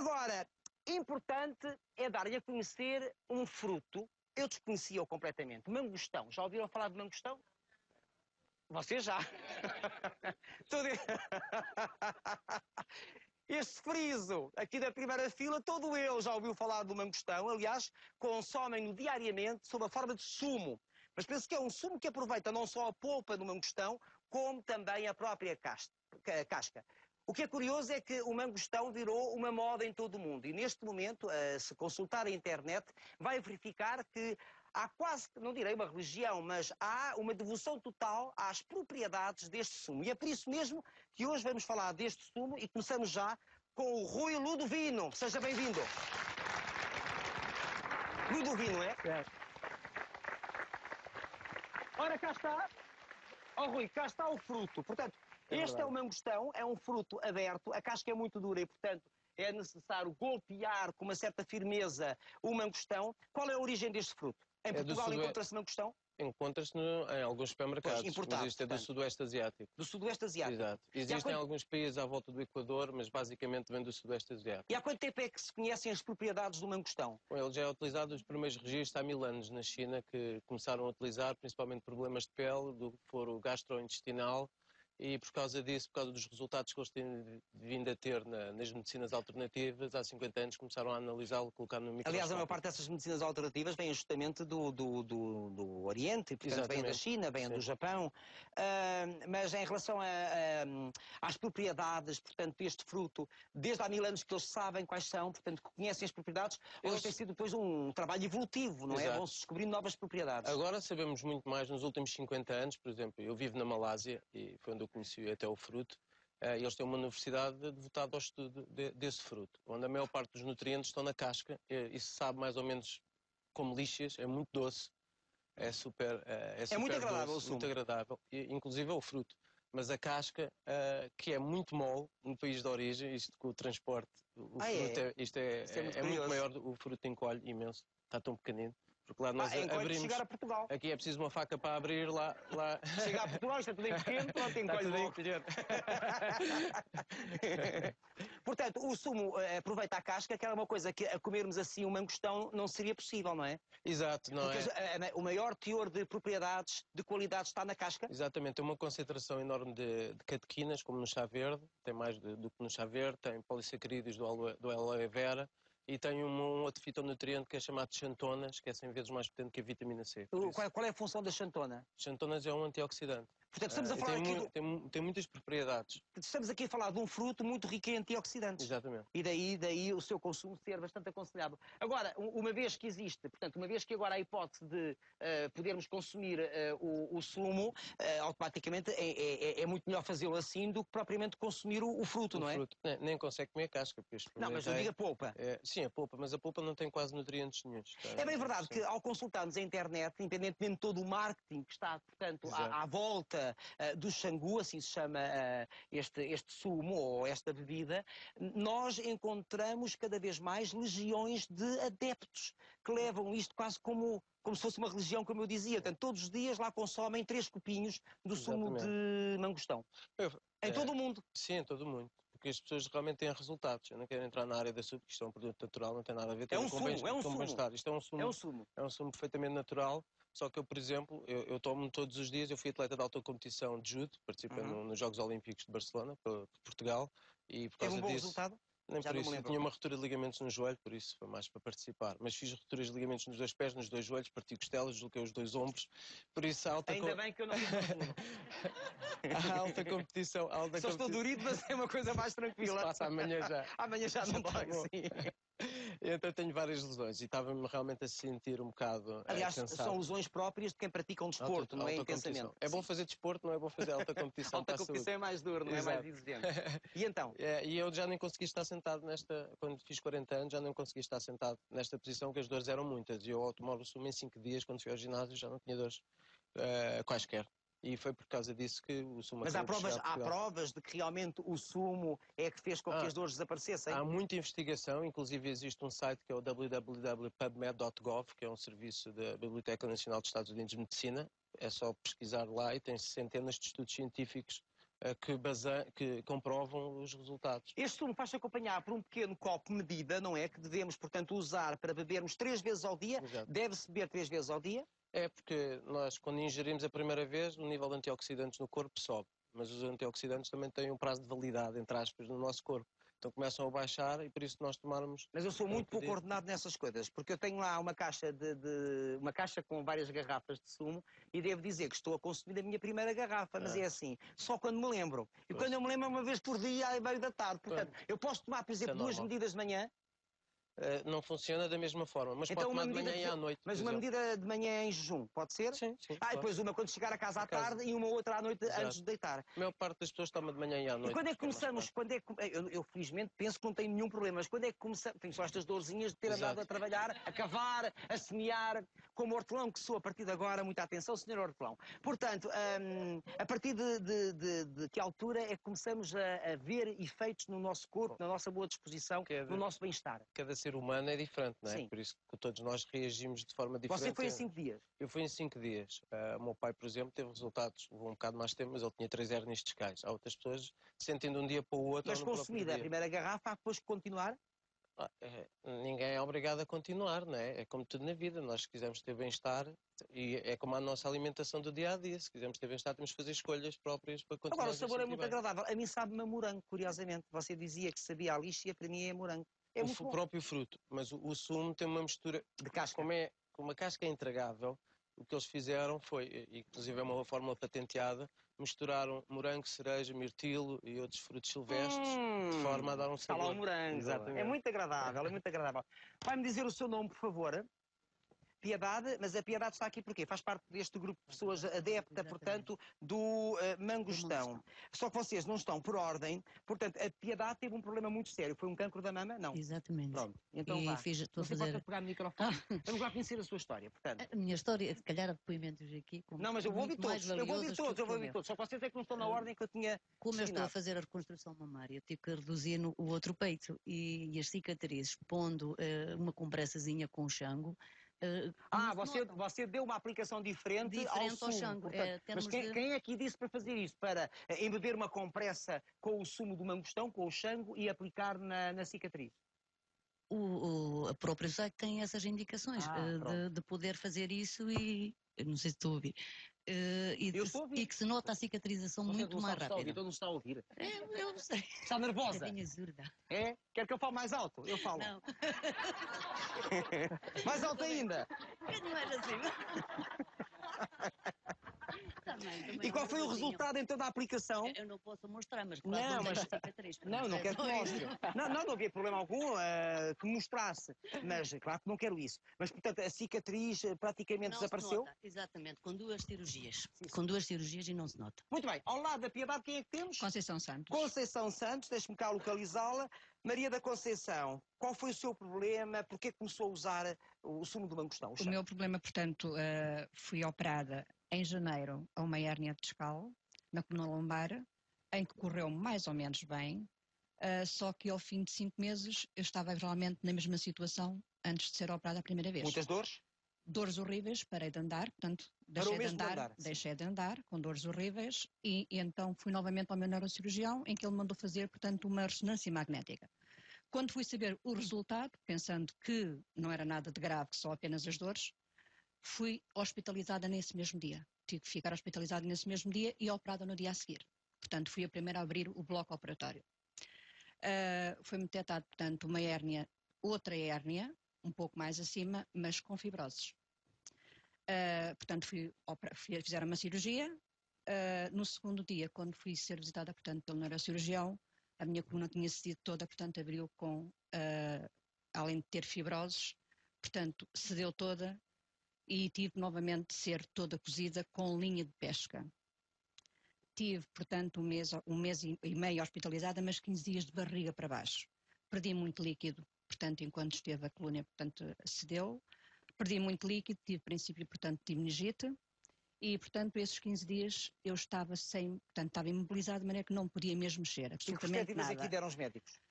Agora, importante é dar-lhe a conhecer um fruto. Eu desconhecia-o completamente. Mangostão. Já ouviram falar de mangostão? Você já. Este friso aqui da primeira fila, todo ele já ouviu falar do mangostão. Aliás, consomem-no diariamente sob a forma de sumo. Mas penso que é um sumo que aproveita não só a polpa do mangostão, como também a própria casca. O que é curioso é que o mangostão virou uma moda em todo o mundo. E neste momento, se consultar a internet, vai verificar que há quase, não direi uma religião, mas há uma devoção total às propriedades deste sumo. E é por isso mesmo que hoje vamos falar deste sumo e começamos já com o Rui Ludovino. Seja bem-vindo. Ludovino, é? Certo. Ora, cá está. Rui, cá está o fruto. Portanto, este é o mangostão, é um fruto aberto, a casca é muito dura e, portanto, é necessário golpear com uma certa firmeza o mangostão. Qual é a origem deste fruto? Em Portugal encontra-se mangostão? Encontra-se em alguns supermercados, importado, mas isto é do Sudoeste Asiático. Do Sudoeste Asiático. Exato. Existem alguns países à volta do Equador, mas basicamente vem do Sudoeste Asiático. E há quanto tempo é que se conhecem as propriedades do mangostão? Bom, ele já é utilizado nos primeiros registros há 1000 anos na China, que começaram a utilizar principalmente problemas de pele, do foro gastrointestinal, e por causa disso, por causa dos resultados que eles têm vindo a ter nas medicinas alternativas, há 50 anos começaram a analisá-lo, colocar no microscópio. Aliás, a maior parte dessas medicinas alternativas vêm justamente do Oriente, portanto vêm da China, vêm do Japão, mas em relação às propriedades, portanto, deste fruto, desde há 1000 anos que eles sabem quais são, portanto, que conhecem as propriedades, hoje tem sido depois um trabalho evolutivo, não é? Vão-se descobrindo novas propriedades. Agora sabemos muito mais nos últimos 50 anos, por exemplo, eu vivo na Malásia e foi onde eu conheci até o fruto. Eles têm uma universidade devotada ao estudo desse fruto, onde a maior parte dos nutrientes estão na casca e se sabe mais ou menos como lixias, é muito doce, é super muito agradável doce, o sumo. muito agradável, inclusive é o fruto. Mas a casca, que é muito mole no país de origem, isto com o transporte, o fruto é muito maior, o fruto encolhe imenso, está tão pequenino. Porque lá nós abrimos. Chegar a Portugal. Aqui é preciso uma faca para abrir, lá. Chegar a Portugal, isto é tudo em pequeno, pronto, encolhe logo. Portanto, o sumo aproveita a casca, que era uma coisa que a comermos assim um mangostão não seria possível, não é? Exato, não porque o maior teor de propriedades, de qualidade está na casca? Exatamente, tem uma concentração enorme de catequinas, como no chá verde, tem mais do que no chá verde, tem polissacarídeos do aloe vera, e tem um outro fitonutriente que é chamado de xantonas, que é 100 vezes mais potente que a vitamina C. Qual é a função da xantona? Xantonas é um antioxidante. Portanto, estamos a falar tem muitas propriedades. Estamos aqui a falar de um fruto muito rico em antioxidantes. Exatamente. E daí o seu consumo ser bastante aconselhável. Agora, uma vez que existe, portanto, uma vez que agora há a hipótese de podermos consumir o sumo, automaticamente é muito melhor fazê-lo assim do que propriamente consumir o fruto, não é? Fruto. Nem consegue comer a casca. Não, mas eu digo a polpa. Sim, a polpa, mas a polpa não tem quase nutrientes nenhuns. É bem verdade que ao consultarmos a internet, independentemente de todo o marketing que está, portanto, à volta do Xangu, assim se chama este sumo ou esta bebida, nós encontramos cada vez mais legiões de adeptos que levam isto quase como se fosse uma religião, como eu dizia. Portanto, todos os dias lá consomem 3 copinhos do sumo de mangostão. Em todo o mundo. Sim, em todo o mundo. Porque as pessoas realmente têm resultados. Eu não quero entrar na área da açúcar, isto é um produto natural, não tem nada a ver com bem-estar. Isto é um sumo. É um sumo perfeitamente natural. Só que eu, por exemplo, eu tomo todos os dias, eu fui atleta de alta competição de judo, participei nos Jogos Olímpicos de Barcelona, por Portugal, e por causa disso... Teve um bom resultado? Nem por isso, eu tinha uma ruptura de ligamentos no joelho, por isso foi mais para participar. Mas fiz rupturas de ligamentos nos 2 pés, nos 2 joelhos, parti costelas, desloquei os 2 ombros, por isso a alta... Ainda bem que eu não fiz a alta competição... Só estou dorido, mas é uma coisa mais tranquila. Isso passa amanhã já. Amanhã já não está bom. Sim. Então tenho várias lesões e estava-me realmente a sentir um bocado Aliás, cansado. são lesões próprias de quem pratica um desporto, não é intensamente. É bom fazer desporto, não é bom fazer alta competição. Alta competição é mais duro, não é mais exigente. E então? E eu já nem consegui estar sentado quando fiz 40 anos, já nem consegui estar sentado nesta posição, que as dores eram muitas. E eu ao tomar o sumo em 5 dias, quando fui ao ginásio, já não tinha dores quaisquer. E foi por causa disso que o sumo... Mas há provas de que realmente o sumo é que fez com que as dores desaparecessem? Há muita investigação, inclusive existe um site que é o www.pubmed.gov, que é um serviço da Biblioteca Nacional dos Estados Unidos de Medicina. É só pesquisar lá e tem centenas de estudos científicos que comprovam os resultados. Este sumo faz-se acompanhar por um pequeno copo medida, não é? Que devemos, portanto, usar para bebermos 3 vezes ao dia. Exato. Deve-se beber 3 vezes ao dia. É porque nós, quando ingerimos a primeira vez, o nível de antioxidantes no corpo sobe. Mas os antioxidantes também têm um prazo de validade, entre aspas, no nosso corpo. Então começam a baixar e por isso nós tomarmos... Mas eu sou muito pouco ordenado nessas coisas, porque eu tenho lá uma caixa uma caixa com várias garrafas de sumo e devo dizer que estou a consumir a minha primeira garrafa, mas é assim, só quando me lembro. E quando eu me lembro é uma vez por dia, à meio da tarde. Portanto, eu posso tomar, por exemplo, 2 medidas de manhã. Não funciona da mesma forma, mas então, pode tomar de manhã e à noite. Mas uma medida de manhã em jejum, pode ser? Sim, sim. E depois uma quando chegar a casa à tarde e uma outra à noite antes de deitar. A maior parte das pessoas toma de manhã e à noite. E quando é que começamos? Eu felizmente penso que não tenho nenhum problema, mas quando é que começamos? Tenho só estas dorzinhas de ter andado a trabalhar, a cavar, a semear, como hortelão que sou a partir de agora, muita atenção, senhor hortelão. Portanto, a partir de que altura é que começamos a ver efeitos no nosso corpo, na nossa boa disposição, no nosso bem-estar? Cada ser humano é diferente, não é? Sim. Por isso que todos nós reagimos de forma diferente. Você foi em 5 dias? Eu fui em 5 dias. O meu pai, por exemplo, teve resultados, levou um bocado mais tempo, mas ele tinha 3 hérnias discais. Há outras pessoas sentem de um dia para o outro. Mas consumida a primeira garrafa, há depois que continuar? Ninguém é obrigado a continuar, não é? É como tudo na vida. Nós, se quisermos ter bem-estar, e é como a nossa alimentação do dia a dia. Se quisermos ter bem-estar, temos que fazer escolhas próprias para continuar. Agora, o sabor é muito agradável. A mim sabe-me a morango, curiosamente. Você dizia que sabia a lixa e para mim é morango. É o próprio fruto, mas o sumo tem uma mistura de casca. Como a casca é intragável, o que eles fizeram foi, inclusive é uma fórmula patenteada, misturaram morango, cereja, mirtilo e outros frutos silvestres de forma a dar um sabor. Está lá o morango. Exatamente. É muito agradável, é muito agradável. Vai-me dizer o seu nome, por favor? Piedade, mas a Piedade está aqui porquê? Faz parte deste grupo de pessoas adepta, portanto, do mangostão. Só que vocês não estão por ordem, portanto, a Piedade teve um problema muito sério. Foi um cancro da mama? Não. Exatamente. Pronto. Então estou a fazer... pode pegar no microfone? Vamos lá conhecer a sua história, portanto. A minha história, se calhar, há depoimentos aqui... Não, mas eu vou ouvir todos. Eu vou ouvir todos. Só que vocês é que não estão na ordem que eu tinha... Como eu estou a fazer a reconstrução mamária, tive que reduzir o outro peito e as cicatrizes, pondo uma compressazinha com chango. Você deu uma aplicação diferente ao sumo. Chango. Portanto, mas quem é que disse para fazer isso? Para embeber uma compressa com o sumo do mangostão, com o chango e aplicar na cicatriz? A própria site tem essas indicações de poder fazer isso e... Eu não sei se estou a ouvir. E que se nota a cicatrização muito mais rápida. Então não está a ouvir. Eu sei. Está nervosa? É? Quer que eu fale mais alto? Eu falo. Não. Mais alto ainda? Não era assim. E qual foi o resultado então da aplicação? Eu não posso mostrar, mas claro, não quero que mostre. Não havia problema algum que mostrasse, mas claro que não quero isso. Mas portanto a cicatriz praticamente desapareceu? Exatamente, com 2 cirurgias. Com 2 cirurgias e não se nota. Muito bem, ao lado da Piedade quem é que temos? Conceição Santos. Conceição Santos, deixe-me cá localizá-la. Maria da Conceição, qual foi o seu problema? Porquê começou a usar o sumo do mangostão? O meu problema, portanto, fui operada em janeiro a uma hérnia discal, na coluna lombar, em que correu mais ou menos bem, só que ao fim de 5 meses eu estava realmente na mesma situação antes de ser operada a primeira vez. Muitas dores? Dores horríveis, parei de andar, portanto, deixei de andar com dores horríveis e então fui novamente ao meu neurocirurgião em que ele mandou fazer, portanto, uma ressonância magnética. Quando fui saber o resultado, pensando que não era nada de grave, que só apenas as dores, fui hospitalizada nesse mesmo dia. Tive que ficar hospitalizada nesse mesmo dia e operada no dia a seguir. Portanto, fui a primeira a abrir o bloco operatório. Foi-me detectado, portanto, uma hérnia, outra hérnia, um pouco mais acima, mas com fibroses. Portanto, fizeram uma cirurgia. No segundo dia, quando fui ser visitada, portanto, pelo neurocirurgião, a minha coluna tinha cedido toda, portanto, abriu com, além de ter fibroses, portanto, cedeu toda e tive novamente de ser toda cozida com linha de pesca. Tive, portanto, um mês e meio hospitalizada, mas 15 dias de barriga para baixo. Perdi muito líquido, portanto, enquanto esteve a coluna, portanto, cedeu. Perdi muito líquido, tive princípio, portanto, de meningite. E, portanto, esses 15 dias eu estava estava imobilizada de maneira que não podia mesmo mexer. Que perspectivas aqui deram os médicos?